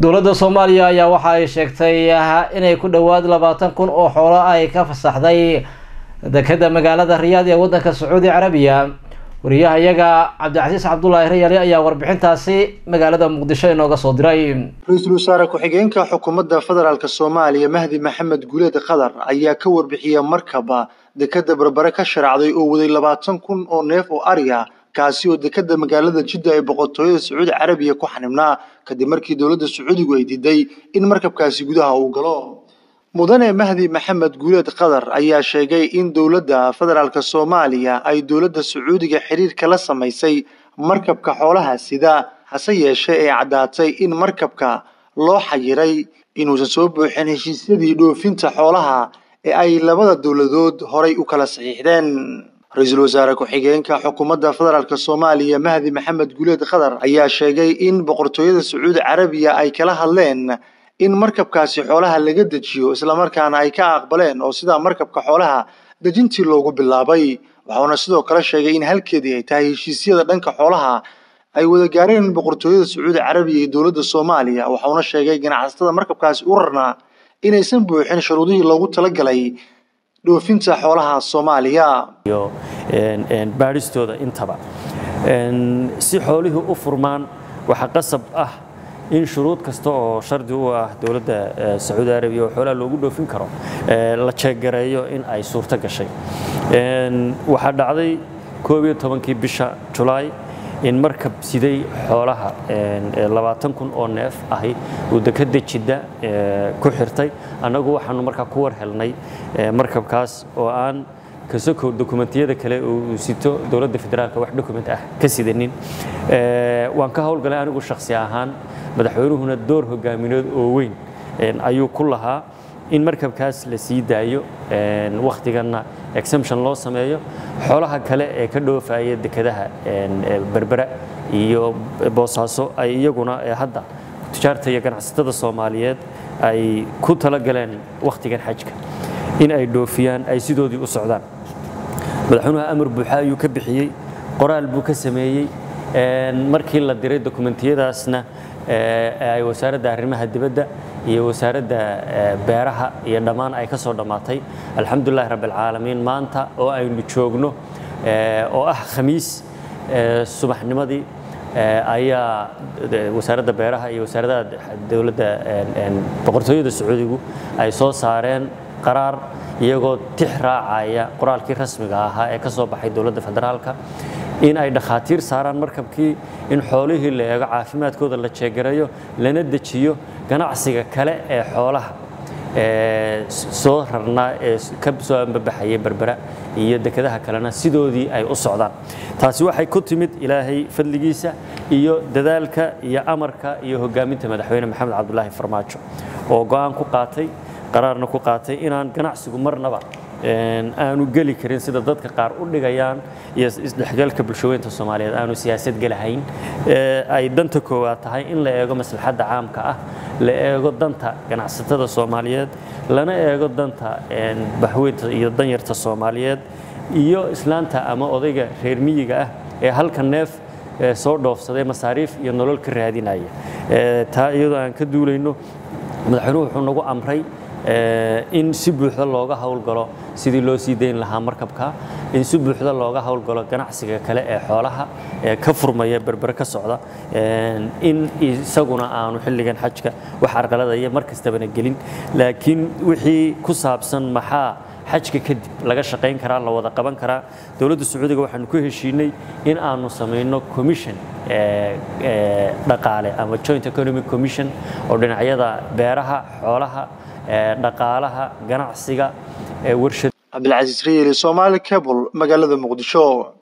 dowladda Soomaaliya ayaa waxa ay sheegtay inay ku dhawaad 20,000 oo xoolo ay ka fasaxday dekedda magaalada Riyadh ee waddanka Sacuudi Carabiya. wariyahayaga Cabdicasiis Cabdullaahi Rayali ayaa warbixintaasi magaalada Muqdisho inooga soo diray. Ra'iisul Wasaare ku-xigeenka xukuumadda federaalka Soomaaliya Mahdi Maxamed Guuleed Qadar ayaa ka warbixiyay markaba dekedda Berbera ka sharacday oo waday 20,000 oo neef oo ari ah kaasi oo dekedda magaalada Jidda ee boqortooyada Sacuudi Carabiya ku xanibnaa kadib markii dowladda Sacuudigu ay diiday in markabkaasi gudaha uu galo. mudane Mahdi Maxamed Guuleed Qadar ayaa sheegay in dowladda federaalka Soomaaliya ay dowladda Sacuudiga xiriir kala samaysay markabka xoolaha sida hase yeeshee ay cadaatay in markabka loo xayiray inuusan soo buuxin heshiisyadii dhoofinta xoolaha ee ay labada dowladood horay u kala saxiixdeen. Ra'iisul Wasaare ku-xigeenka xukuumadda federaalka Soomaaliya Mahdi Maxamed Guuleed Qadar ayaa sheegay in boqortooyada Sacuudi Carabiya ay kala hadleen in markabkaasi xoolaha laga dejiyo isla markaana ay ka aqbaleen oo sida markabka xoolaha dejintii loogu bilaabay. waxaana sidoo kale sheegay in halkeedii ay tahay heshiisyada dhanka xoolaha ay wada gaareen boqortooyada Sacuudi Carabiya iyo dowladda Soomaaliya. waxaana sheegay ganacsatada markabkaasi u rarnaa inaysan buuxin shuruudihii loogu talagalay dhoofinta xoolaha Soomaaliya iyo baaristooda intaba si xooluhu u furmaan waxa qasab ah in shuruud kasta oo shardi u ah dowladda Sacuudi Carabiya oo xoolaha loogu dhoofin karo la jeegareeyo in ay suurto gashay. waxa dhacday 12 bisha July in markab siday xoolaha 20,000 oo neef ahi uu dekedda Jidda ku xirtay. anagu waxaanu markaa ku war helnay markabkaas oo aan kasoo dokumentiyada kale oo sito dowladda federaalka wax document ah ka sidanin. waan ka howlgalay anigu shakhsi ahaan madaxweynuhuna door hogaamineed oo weyn ayuu ku lahaa in markabkaas la sii daayo waqtigana exemption loo sameeyo xoolaha kale ee ka dhoofaya dekedaha Berbera iyo Boosaaso ay iyaguna hadda tijaarta iyo ganacsatada Soomaaliyeed ay ku tala galeen waqtigan xajka in ay dhoofiyaan ay sidoodii u socdaan. madaxweynuhu amar buuxa ayuu ka bixiyay qoraal buu ka sameeyay markii la diray dokumentiyadaasna ay wasaaradda arrimaha dibadda iyo wasaaradda beeraha iyo dhamaan ay ka soo dhamaatay. alxamdulilaahi rabbil caalamiin maanta oo aynu joogno oo ah khamiis subaxnimadii ayaa wasaaradda beeraha iyo wasaaradda dowladda boqortooyada Sacuudigu ay soo saareen qaraar iyagoo tix raacaya qoraalkii rasmiga ahaa ee ka soo baxay dowladda federaalka in ay dhakhaatiir saaraan markabkii in xoolihii la eego caafimaadkooda la jeegarayo lana dejiyo ganacsiga kale ee xoolaha soo rarnaa ee ka soo ambabaxayay Berbera iyo dekedaha kalena sidoodii ay u socdaan. taasi waxay ku timid Ilaahay fadligiisa iyo dadaalka iyo amarka iyo hogaaminta madaxweyne Maxamed Cabdullaahi Farmaajo oo go'aan ku qaatay qaraarna ku qaatay inaan ganacsigu marnaba aanu geli karin sida dadka qaar u dhigayaan iyo isdhexgalka bulshooyinka Soomaaliyeed aanu siyaasad galahayn ay danta koowaad tahay in la eego maslaxadda caamka ah la eego danta ganacsatada Soomaaliyeed lana eego danta bahweynta iyo danyarta Soomaaliyeed iyo islaanta ama odayga reer miyiga ah ee halka neef soo dhoofsaday masaariif iyo nolol ka raadinaya. taa iyadoo aan ka duulayno madaxweynuhu wuxuu nagu amray in si buuxda looga howlgalo sidii loo sii deyn lahaa markabka in si buuxda looga howlgalo ganacsiga kale ee xoolaha ee ka furmaya Berbera ka socda in isaguna aanu xilligan xajka wax arqaladaya markastaba gelin laakiin wixii ku saabsan maxaa xajka kadib laga shaqeyn karaa la wada qaban karaa dowladda Sacuudiga waxaanu ku heshiinay in aanu sameeyno commission dhaqaale ama joint economic commission oo dhinacyada beeraha xoolaha dhaqaalaha ganacsiga warshad. Cabdilcasiis Rayali, Somali Cable, magaalada Muqdisho.